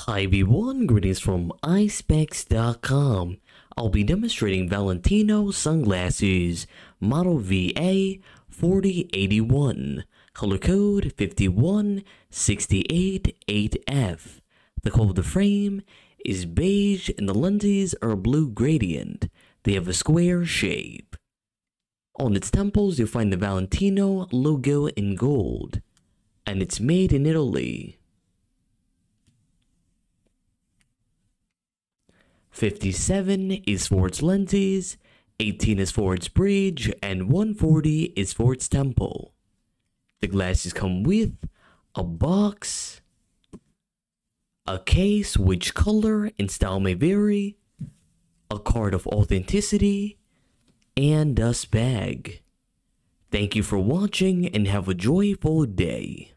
Hi everyone, greetings from iSpecs.com. I'll be demonstrating Valentino sunglasses, Model-VA4081, color code 51688F. The color of the frame is beige and the lenses are blue gradient. They have a square shape. On its temples you'll find the Valentino logo in gold, and it's made in Italy. 57 is for its lenses, 18 is for its bridge, and 140 is for its temple. The glasses come with a box, a case which color and style may vary, a card of authenticity, and dust bag. Thank you for watching and have a joyful day.